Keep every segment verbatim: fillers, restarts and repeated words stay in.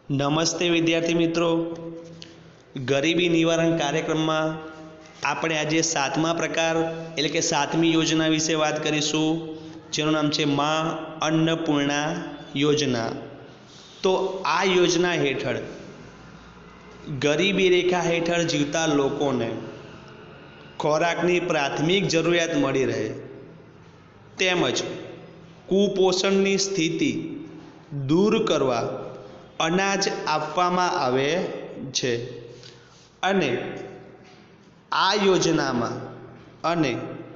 नमस्ते विद्यार्थी मित्रों, गरीबी निवारण कार्यक्रम में આપણે આજે સાતમા પ્રકાર એટલે કે સાતમી યોજના વિશે વાત કરીશું, જેનું નામ છે માં અન્નપૂર્ણા યોજના। તો આ યોજના હેઠળ ગરીબી રેખા હેઠળ જીવતા લોકોને ખોરાકની પ્રાથમિક જરૂરિયાત મળી રહે તેમજ કુપોષણની સ્થિતિ દૂર કરવા અનાજ આપવામાં આવે છે અને આ યોજનામાં અને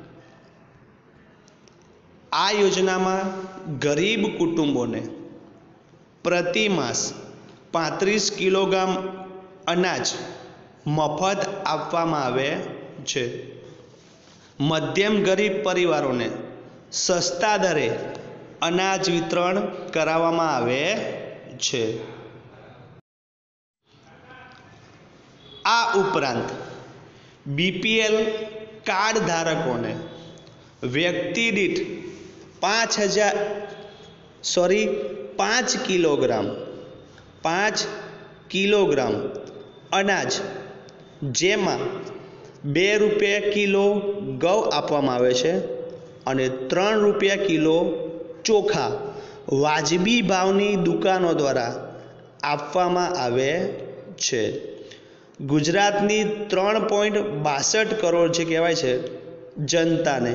આ યોજનામાં ગરીબ કુટુંબોને પ્રતિ માસ પાંત્રીસ કિલોગ્રામ અનાજ મફત આપવામાં આવે છે। મધ્યમ ગરીબ પરિવારોને સસ્તા દરે અનાજ વિતરણ કરાવવામાં આવે છે। આ ઉપરાંત बीपीएल कार्ड धारकों ने व्यक्ति दीठ पाँच हजार सॉरी पाँच किलोग्राम पाँच किलोग्राम अनाज जेमा बे रुपया किलो गौ आपवामां आवे छे अने त्रण रुपया किलो चोखा वाजबी भावनी दुकानों द्वारा आपवामां आवे छे। गुजरातनी त्रण पॉइंट बासठ करोड़ जे कहेवाय छे जनता ने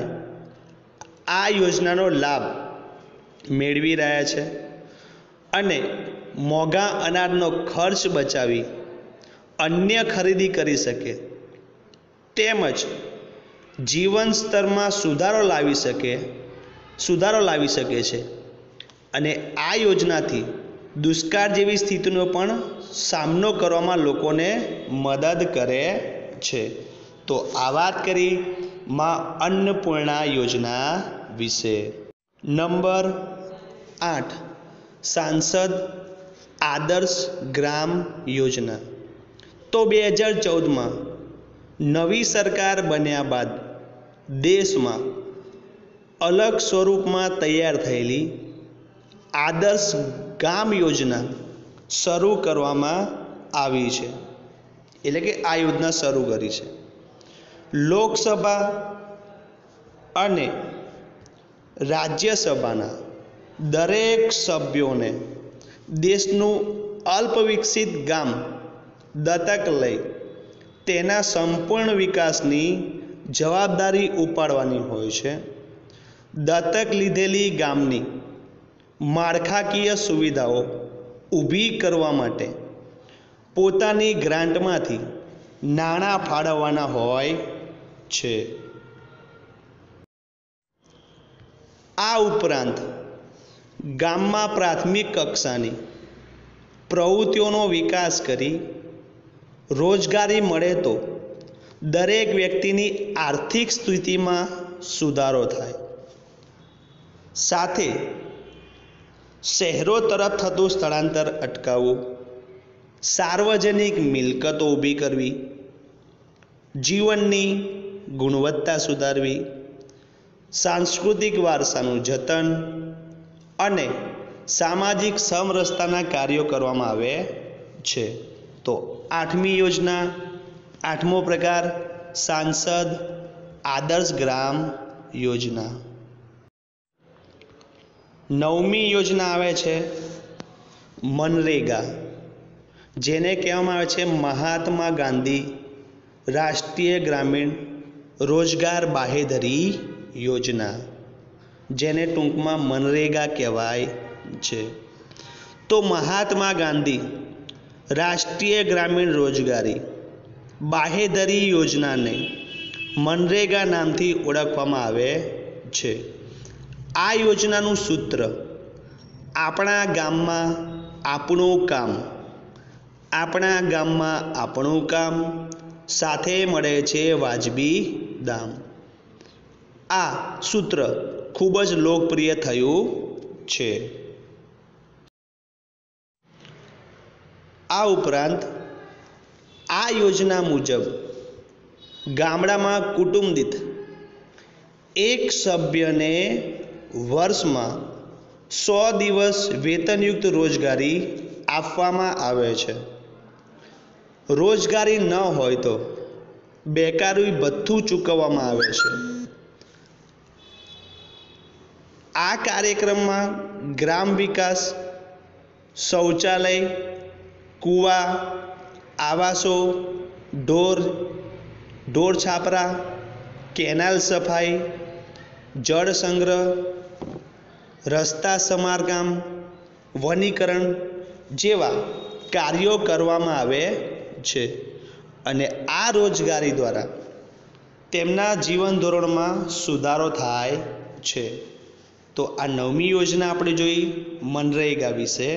आ योजनानो लाभ मेळवी रह्या छे अने मोंघा अनाजनो खर्च बचावी अन्य खरीदी करी शके तेमज जीवन स्तर में सुधारो लावी शके सुधारो लावी शके छे अने आ योजनाथी दुष्काळ जेवी स्थितिनो पण सामनो करवामां लोकोने मदद करे छे। तो आ वात करी मां अन्नपूर्णा योजना विषे। नंबर आठ सांसद आदर्श ग्राम योजना। तो बे हज़ार चौदह में नवी सरकार बन्या बाद देश में अलग स्वरूप में तैयार थयेली आदर्श गाम योजना शरू करवामां आवी छे एटले के आ योजना शरू करी छे। लोकसभा अने राज्यसभाना दरेक सभ्योने देशनुं अल्पविकसित गाम दत्तक लई तेना संपूर्ण विकासनी जवाबदारी उपाडवानी होय छे। दत्तक लीधेली गामनी माळखाकीय सुविधाओं ऊभी करवा माटे पोतानी ग्रांटमांथी नाणां फाळववाना होय छे। आ उपरांत गाममां प्राथमिक कक्षानी प्रवृत्तिओनो विकास करी रोजगारी मळे तो दरेक व्यक्तिनी आर्थिक स्थितिमां सुधारो थाय। साथे शहरों तरफ थतुं स्थळांतर अटकाववुं, सार्वजनिक मिलकतो ऊभी करवी, जीवननी गुणवत्ता सुधारवी, सांस्कृतिक वारसानुं जतन अने सामाजिक समरसताना कार्यों करवामां आवे छे। तो आठमी योजना आठमो प्रकार सांसद आदर्श ग्राम योजना। नवमी योजना आवे छे मनरेगा, जेने कहेवामां आवे छे महात्मा गांधी राष्ट्रीय ग्रामीण रोजगार बाहेधरी योजना, जेने टूंकमां मनरेगा कहेवाय छे। तो महात्मा गांधी राष्ट्रीय ग्रामीण रोजगारी बाहेधरी योजना ने मनरेगा नामथी ओळखवामां आवे छे। आ योजनानुं सूत्र आपणा गाममां आपणुं काम आपणा गाममां आपणुं काम साथे मळे छे वाजबी दाम। आ सूत्र खूब ज लोकप्रिय थयुं छे। आ उपरांत आ योजना मुजब गामडामां कुटुंब दीठ एक सभ्यने वर्ष में सौ दिवस वेतनयुक्त रोजगारी આપવામાં આવે છે. રોજગારી ન હોય તો બેકારી ભથ્થું ચૂકવવામાં આવે છે. આ કાર્યક્રમમાં ગ્રામ વિકાસ, શૌચાલય, કૂવા, આવાસો, ઢોર ઢોર છાપરા, કેનાલ સફાઈ, જળ સંગ્રહ, રસ્તા સમારકામ, વનીકરણ જેવા કાર્યો કરવામાં આવે છે અને આ રોજગારી દ્વારા તેમના જીવન ધોરણમાં સુધારો થાય છે. તો આ નવમી યોજના આપણે જોઈ મનરેગા વિશે.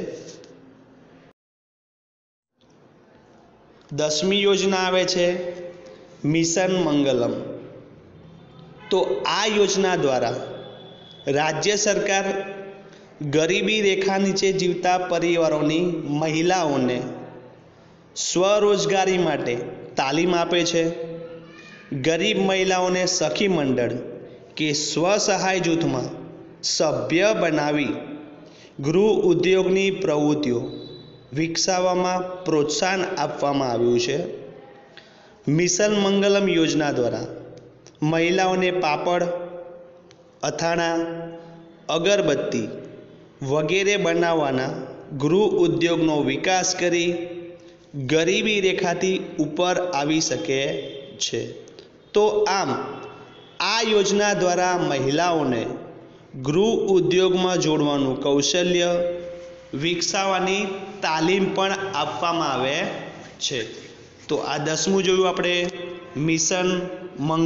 દસમી યોજના આવે છે મિશન મંગલમ. તો આ યોજના દ્વારા રાજ્ય સરકાર ગરીબી રેખા નીચે જીવતા પરિવારોની મહિલાઓને સ્વરોજગારી માટે તાલીમ આપે છે. ગરીબ મહિલાઓને સખી મંડળ કે સ્વસહાય જૂથમાં સભ્ય બનાવી ગૃહ ઉદ્યોગની પ્રવૃત્તિઓ વિકસાવવામાં પ્રોત્સાહન આપવામાં આવ્યું છે. મિશન મંગલમ યોજના દ્વારા મહિલાઓને પાપડ, અથાણા, અગરબત્તી વગેરે બનાવવાના ગૃહ ઉદ્યોગનો વિકાસ કરી ગરીબી રેખાથી ઉપર આવી શકે છે. તો આમ આ યોજના દ્વારા મહિલાઓને ગૃહ ઉદ્યોગમાં જોડવાનું કૌશલ્ય વિકસાવવાની તાલીમ પણ આપવામાં આવે છે. તો આ દસમું જોયું આપણે મિશન મંગલમ.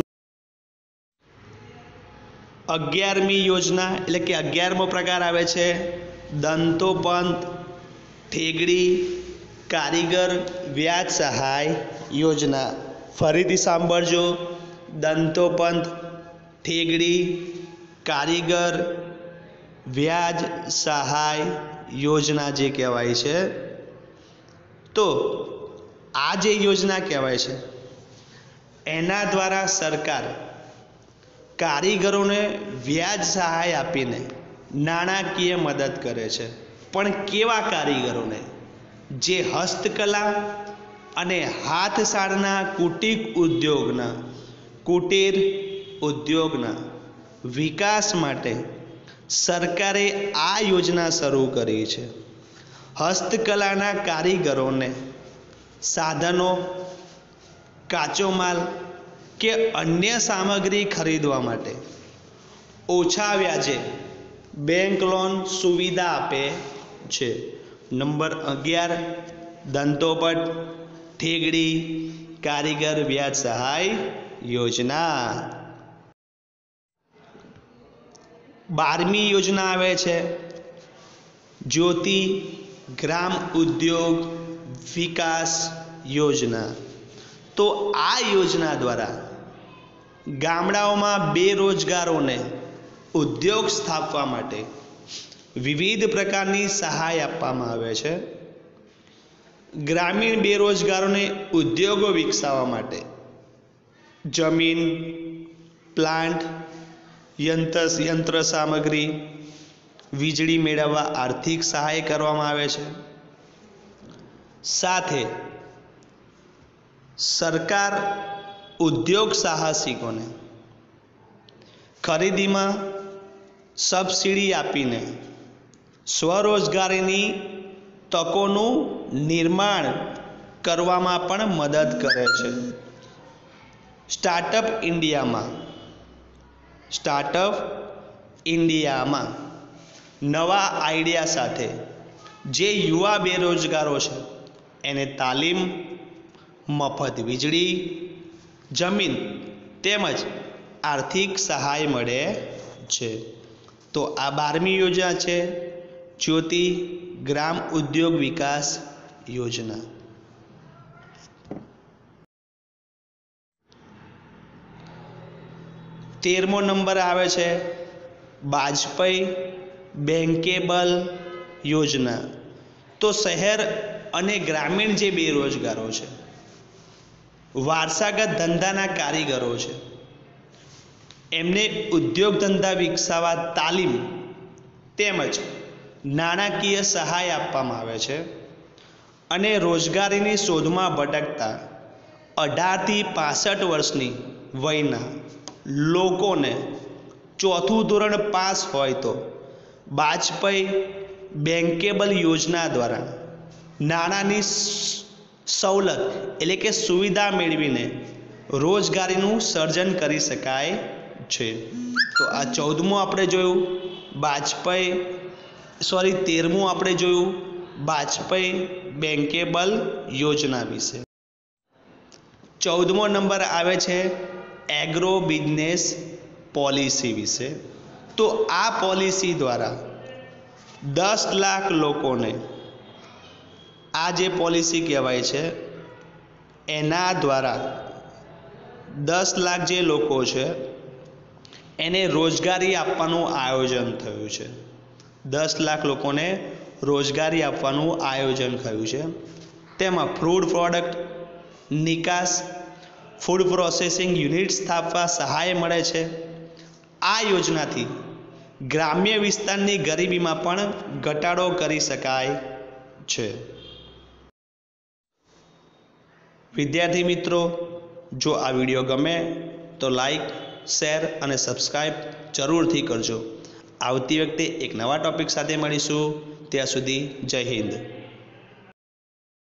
અગિયારમી યોજના એટલે કે અગિયારમો પ્રકાર આવે છે દંતોપંત ઠેગડી કારીગર વ્યાજ સહાય યોજના. ફરીથી સાંભળજો. દંતોપંત ઠેગડી કારીગર વ્યાજ સહાય યોજના જે કહેવાય છે. તો આ જે યોજના કહેવાય છે એના દ્વારા સરકાર કારીગરોને વ્યાજ સહાય આપીને નાણાકીય મદદ કરે છે. પણ કેવા કારીગરોને? જે હસ્તકલા અને હાથશાળના કુટીર ઉદ્યોગના કુટીર ઉદ્યોગના વિકાસ માટે સરકારે આ યોજના શરૂ કરી છે. હસ્તકલાના કારીગરોને સાધનો, કાચો માલ કે અન્ય સામગ્રી ખરીદવા માટે ઓછા વ્યાજે બેંક લોન સુવિધા આપે છે. નંબર અગિયાર દંતોપંત ઠેગડી કારીગર વ્યાજ સહાય યોજના. બારમી યોજના આવે છે જ્યોતિ ગ્રામ ઉદ્યોગ વિકાસ યોજના. તો આ યોજના દ્વારા ગામડાઓમાં બેરોજગારોને ઉદ્યોગ સ્થાપવા માટે વિવિધ પ્રકારની સહાય આપવામાં આવે છે. ગ્રામીણ બેરોજગારોને ઉદ્યોગો વિકસાવવા માટે જમીન, પ્લાન્ટ, યંત્ર યંત્ર સામગ્રી, વીજળી મેળવવા આર્થિક સહાય કરવામાં આવે છે. સાથે સરકાર ઉદ્યોગ સાહસિકોને ખરીદીમાં સબસિડી આપીને સ્વરોજગારીની તકોનું નિર્માણ કરવામાં પણ મદદ કરે છે. સ્ટાર્ટઅપ ઇન્ડિયામાં સ્ટાર્ટઅપ ઇન્ડિયામાં નવા આઈડિયા સાથે જે યુવા બેરોજગારો છે એને તાલીમ, મફત વીજળી, જમીન તેમજ આર્થિક સહાય મળે છે. તો આ બારમી યોજના છે જ્યોતિ ગ્રામ ઉદ્યોગ વિકાસ યોજના. તેરમો નંબર આવે છે વાજપેયી બેંકેબલ યોજના. તો શહેર અને ગ્રામીણ જે બેરોજગારો છે, વારસાગત ધંધાના કારીગરો છે, એમને ઉદ્યોગ ધંધા વિકસાવવા તાલીમ તેમજ નાણાકીય સહાય આપવામાં આવે છે. અને રોજગારીની શોધમાં ભટકતા અઢારથી પાસઠ વર્ષની વયના લોકોને ચોથું ધોરણ પાસ હોય તો વાજપેયી બેંકેબલ યોજના દ્વારા નાણાંની સવલત એટલે કે સુવિધા મેળવીને રોજગારીનું સર્જન કરી શકાય છે. તો આ ચૌદમું આપણે જોયું વાજપેયી સોરી તેરમું આપણે જોયું વાજપેયી બેંકેબલ યોજના વિશે. ચૌદમો નંબર આવે છે એગ્રો બિઝનેસ પોલિસી વિશે. તો આ પોલિસી દ્વારા દસ લાખ લોકોને આ જે પોલિસી કહેવાય છે એના દ્વારા દસ લાખ જે લોકો છે એને રોજગારી આપવાનું આયોજન થયું છે. દસ લાખ લોકોને રોજગારી આપવાનું આયોજન થયું છે. તેમાં ફૂડ પ્રોડક્ટ નિકાસ ફૂડ પ્રોસેસિંગ યુનિટ સ્થાપવા સહાય મળે છે. આ યોજનાથી ગ્રામ્ય વિસ્તારની ગરીબીમાં પણ ઘટાડો કરી શકાય છે. વિદ્યાર્થી મિત્રો, જો આ વિડીયો ગમે તો લાઈક, શેર અને સબસ્ક્રાઈબ જરૂરથી કરજો. આવતી વખતે એક નવા ટૉપિક સાથે મળીશું. ત્યાં સુધી જય હિન્દ.